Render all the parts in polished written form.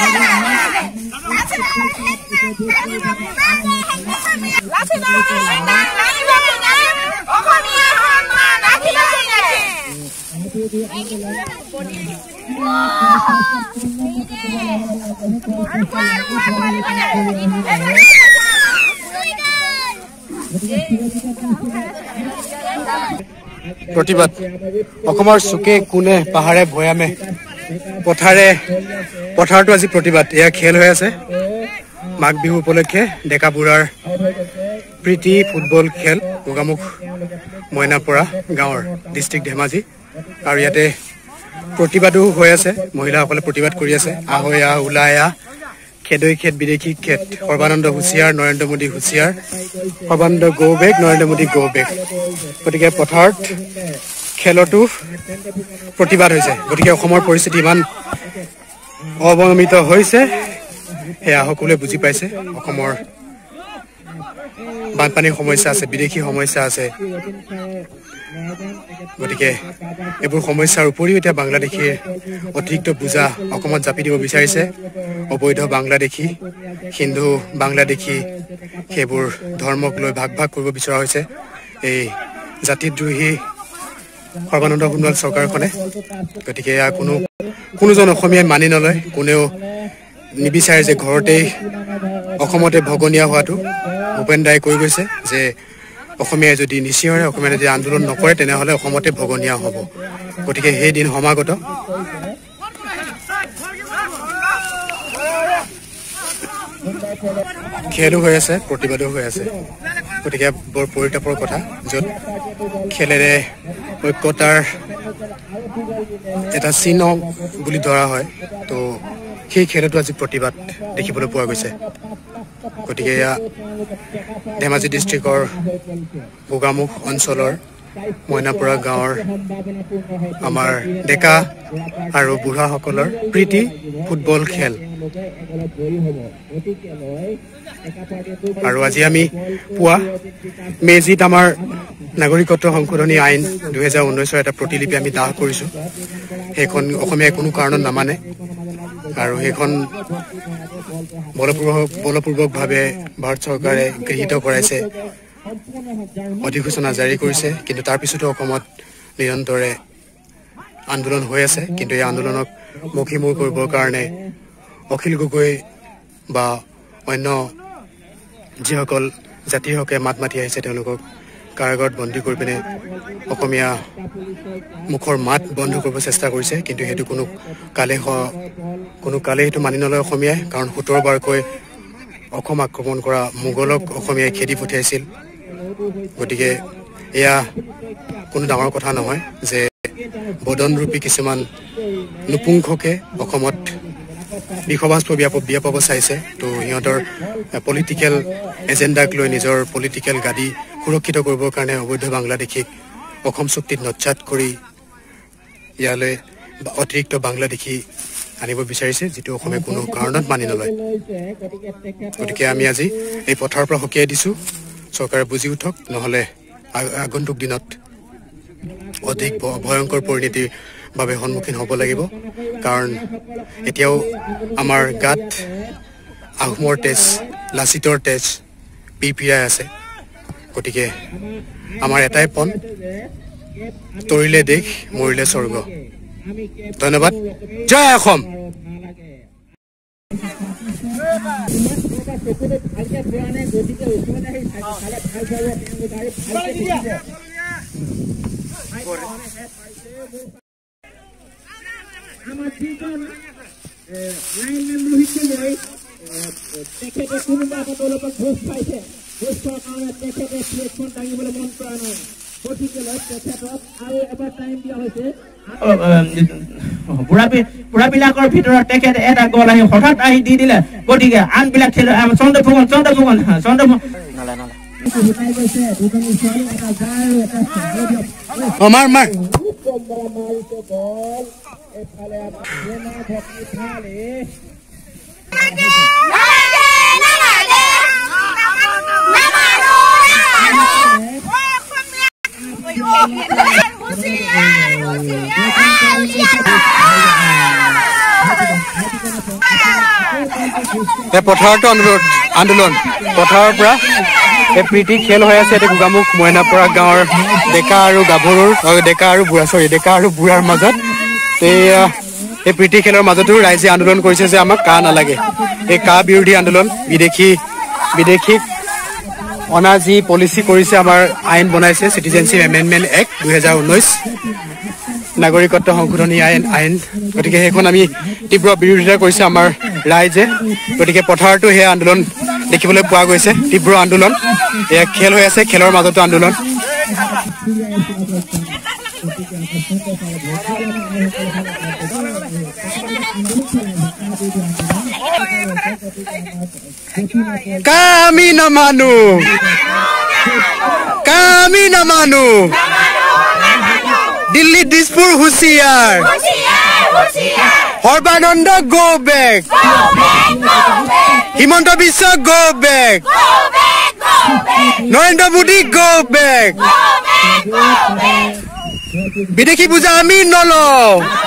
প্ৰতিবাদ অসমৰ চুকে কোণে পাহাৰে ভৈয়ামে পথাৰটো আজি প্ৰতিবাদ এয়া খেল হৈ আছে মাঘ বিহু উপলক্ষে ডেকা বুঢ়াৰ প্ৰীতি ফুটবল খেল গোগামুখ মইনাপৰা গাঁৱৰ ডিষ্ট্ৰিক্ট ধেমাজি আৰু ইয়াতে প্ৰতিবাদো হৈ আছে মহিলাসকলে প্ৰতিবাদ কৰি আছে আহয়া ওলায়া খেদৈ খেত বিদেশী খেত সৰ্বানন্দ হুচিয়াৰ নৰেন্দ্ৰ মোদী হুচিয়াৰ সৰ্বানন্দ গৌবেগ নৰেন্দ্ৰ মোদী গৌবেগ গতিকে পথাৰত খেলতো প্ৰতিবাদ হৈছে গতিকে অসমৰ পৰিস্থিতি ইমান অৱনমিত হৈছে সেয়া সকলোৱে বুজি পাইছে অসমৰ বানপানীৰ সমস্যা আছে বিদেশী সমস্যা আছে গতিকে এইবোৰ সমস্যাৰ উপৰিও এতিয়া বাংলাদেশীৰ অতিৰিক্ত বুজা অসমত জাপি দিব বিচাৰিছে অবৈধ বাংলাদেশী হিন্দু বাংলাদেশী সেইবোৰ ধৰ্মক লৈ ভাগ ভাগ কৰিব বিচৰা হৈছে এই জাতিদ্ৰোহী সৰ্বানন্দ সোণোৱাল চৰকাৰখনে গতিকে এয়া কোনোজন অসমীয়াই মানি নলয় কোনেও নিবিচাৰে যে ঘৰতেই অসমতে ভগনীয়া হোৱাটো ভূপেন দাই কৈ গৈছে যে অসমীয়াই যদি নিচিঞৰে অসমীয়াই যদি আন্দোলন নকৰে তেনেহ'লে অসমতে ভগনীয়া হ'ব গতিকে সেই দিন সমাগত খেলো হৈ আছে প্ৰতিবাদো হৈ আছে গতিকে বৰ পৰিতাপৰ কথা য'ত খেলেৰে ঐক্যতাৰ এটা চিহ্ন বুলি ধৰা হয় তো সেই খেলতো আজি প্ৰতিবাদ দেখিবলৈ পোৱা গৈছে গতিকে এয়া ধেমাজি ডিষ্ট্ৰিক্টৰ গোগামুখ অঞ্চলৰ মইনাপৰা গাঁৱৰ আমাৰ ডেকা আৰু বুঢ়াসকলৰ প্ৰীতি ফুটবল খেল আৰু আজি আমি পুৱা মেজিত আমাৰ নাগৰিকত্ব সংশোধনী আইন 2019 এটা প্ৰতিলিপি আমি দাহ কৰিছোঁ সেইখন অসমীয়াই কোনো কাৰণত নামানে আৰু সেইখন বলপূৰ্বকভাৱে ভাৰত চৰকাৰে গৃহীত কৰাইছে অধিসূচনা জাৰি কৰিছে কিন্তু তাৰ পিছতো অসমত নিৰন্তৰে আন্দোলন হৈ আছে কিন্তু এই আন্দোলনক মষিমূৰ কৰিবৰ কাৰণে অখিল গগৈ বা অন্য যিসকল জাতিৰ হকে মাত মাতি আহিছে তেওঁলোকক কাৰাগাৰত বন্দী কৰি পিনে অসমীয়া মুখৰ মাত বন্ধ কৰিব চেষ্টা কৰিছে কিন্তু সেইটো কোনো কালে সেইটো মানি নলয় অসমীয়াই কাৰণ 17 বাৰকৈ অসম আক্ৰমণ কৰা মোগলক অসমীয়াই খেদি পঠিয়াইছিল গতিকে এয়া কোনো ডাঙৰ কথা নহয় যে বদনৰূপী কিছুমান নুপুংখকে অসমত বিখবাজ বিয়পাব চাইছে তো সিহঁতৰ পলিটিকেল এজেণ্ডাক লৈ নিজৰ পলিটিকেল গাদী সুৰক্ষিত কৰিবৰ কাৰণে অবৈধ বাংলাদেশীক অসম চুক্তিত নচ্ছাত কৰি ইয়ালৈ অতিৰিক্ত বাংলাদেশী আনিব বিচাৰিছে যিটো অসমে কোনো কাৰণত মানি নলয় গতিকে আমি আজি এই পথাৰৰ পৰা সকীয়াই দিছোঁ চৰকাৰে বুজি উঠক নহ'লে আগন্তুক দিনত অধিক ভয়ংকৰ পৰিণতিৰ বাবে সন্মুখীন হ'ব লাগিব কাৰণ এতিয়াও আমাৰ গাত আহোমৰ তেজ লাচিতৰ তেজ পিৰপিৰাই আছে গতিকে আমাৰ এটাই পণ তৰিলে দেশ মৰিলে স্বৰ্গ ধন্যবাদ জয় অসম আমাৰ যিজন লাইনমেন ৰহিতলৈ তেখেতে কোনোবা এটা দলকক ঘোষ পাইছে ঘোষ পোৱাৰ কাৰণে তেখেতে প্লেটফৰ্ম দাঙিবলৈ মন কৰা নাই গতিকে তেখেতক আৰু এবাৰ টাইম দিয়া হৈছে বুঢ়াবিলাকৰ ভিতৰত তেখেতে এটা গল আহি হঠাৎ আহি দি দিলে গতিকে আনবিলাক খেল চন্দ্ৰফুকন পথাৰতো আন্দোলন পথাৰৰ পৰা এই প্ৰীতি খেল হৈ আছে এতিয়া গোগামুখ মইনাপাৰা গাঁৱৰ ডেকা আৰু গাভৰুৰ ডেকা আৰু বুঢ়াৰ মাজত এই প্ৰীতি খেলৰ মাজতো ৰাইজে আন্দোলন কৰিছে যে আমাক কা নালাগে এই কা বিৰোধী আন্দোলন বিদেশী অনা যি পলিচি কৰিছে আমাৰ আইন বনাইছে চিটিজেনশ্বিপ এমেণ্ডমেণ্ট এক্ট 2019 নাগৰিকত্ব সংশোধনী আইন গতিকে সেইখন আমি তীব্ৰ বিৰোধিতা কৰিছে আমাৰ ৰাইজে গতিকে পথাৰতো সেই আন্দোলন দেখিবলৈ পোৱা গৈছে তীব্ৰ আন্দোলন এয়া খেল হৈ আছে খেলৰ মাজতো আন্দোলন কামি নামানো দিল্লী দিছপুৰ হুঁচিয়াৰ Sarbananda go back Himanta Biswa go back Narendra Modi go back বিদেশী পূজা আমি নলওঁ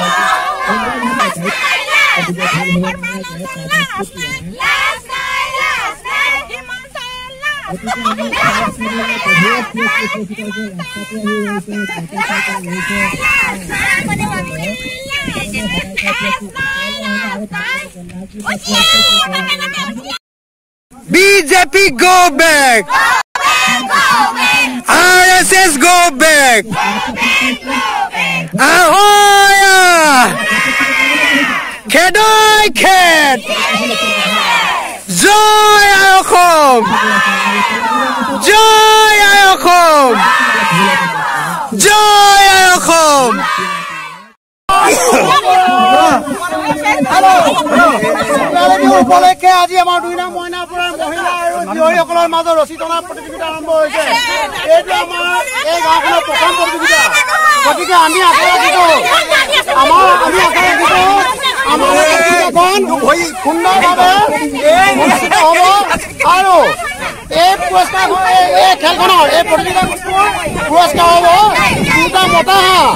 BJP go back RSS go back ahoya খেদৈ খেদ জয় অসম জয় অসম জয় অসম উপলক্ষে আজি আমাৰ 2 নং মইনাপুৰৰ মহিলা আৰু জীয়ৰীসকলৰ মাজত ৰছী টনাৰ প্ৰতিযোগিতা আৰম্ভ হৈছে এইটো আমাৰ এই গাঁওখনৰ প্ৰথম প্ৰতিযোগিতা গতিকে আমি আশা ৰাখিছো সুন্দৰভাৱে অনুষ্ঠিত হ'ব আৰু এই পুৰস্কাৰ এই খেলখনৰ এই প্ৰতিযোগিতাৰ পুৰস্কাৰ হ'ব 2টা মতা হাঁহ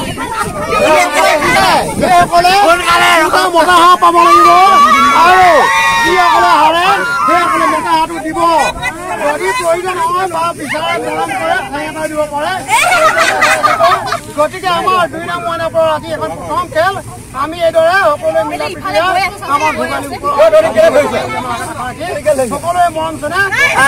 মতা হাঁহ পাব লাগিব আৰু যিসকলে হাৰে সেইসকলে মতা হাঁহটো দিব যদি প্ৰয়োজন হয় বা বিচাৰে প্ৰদান কৰে ঠাই এটা দিব পাৰে গতিকে আমাৰ 2 নং মইনাপুৰৰ আজি এখন প্ৰথম খেল আমি এইদৰে সকলোৱে মিলা প্ৰীতিৰে আমাৰ সকলোৱে মৰম চেনেহ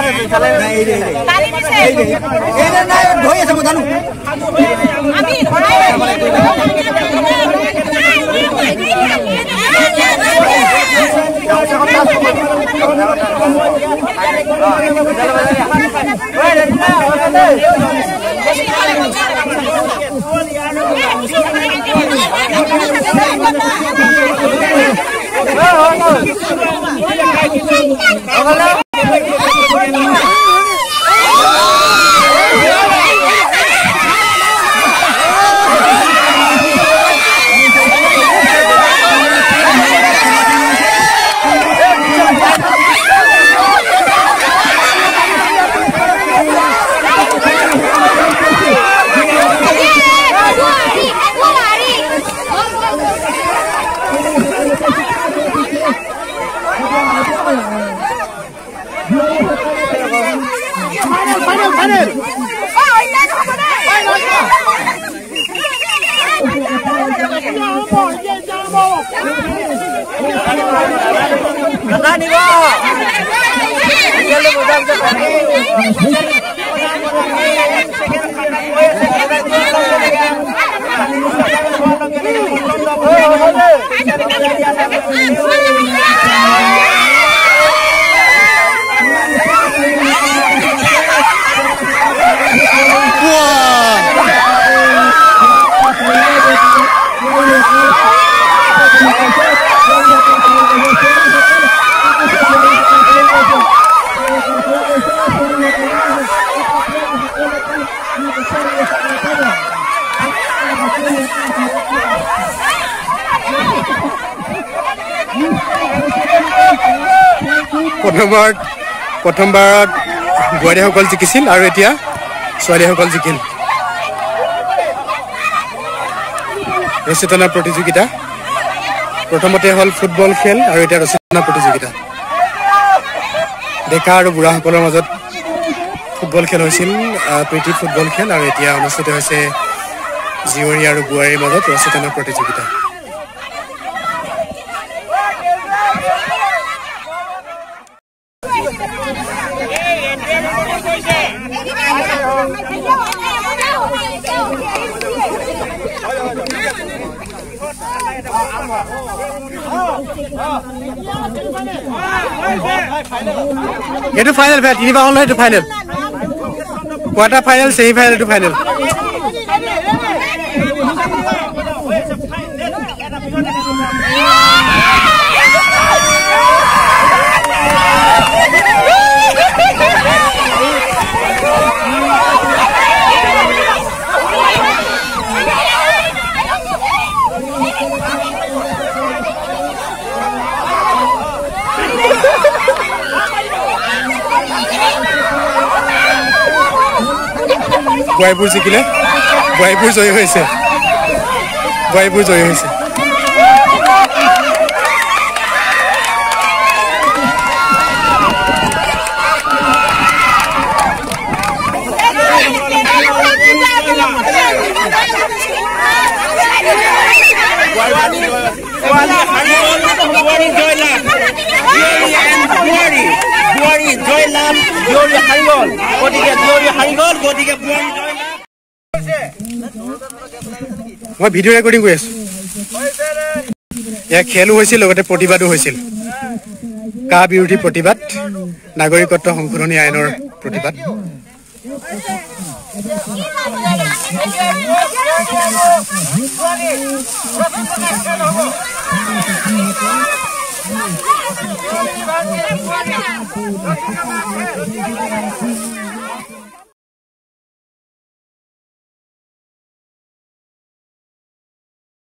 প্ৰথমবাৰত বোৱাৰীসকল জিকিছিল আৰু এতিয়া ছোৱালীসকল জিকিল ৰছী টনা প্ৰতিযোগিতা প্ৰথমতে হ'ল ফুটবল খেল আৰু এতিয়া ৰছী টনা প্ৰতিযোগিতা ডেকা আৰু বুঢ়াসকলৰ মাজত ফুটবল খেল হৈছিল প্ৰীতি ফুটবল খেল আৰু এতিয়া অনুষ্ঠিত হৈছে জীয়ৰী আৰু বোৱাৰীৰ মাজত ৰছী টনা প্ৰতিযোগিতা এইটো ফাইনেল ভাই তিনিবাৰ হ'ল এইটো final quarter final semi final এইটো ফাইনেল বোৱাৰীবোৰ জিকিলে বোৱাৰীবোৰ জয়ী হৈছে মই ভিডিঅ' ৰেকৰ্ডিং কৰি আছো ইয়াৰ খেলো হৈছিল লগতে প্ৰতিবাদো হৈছিল কা বিৰোধী প্ৰতিবাদ নাগৰিকত্ব সংশোধনী আইনৰ প্ৰতিবাদ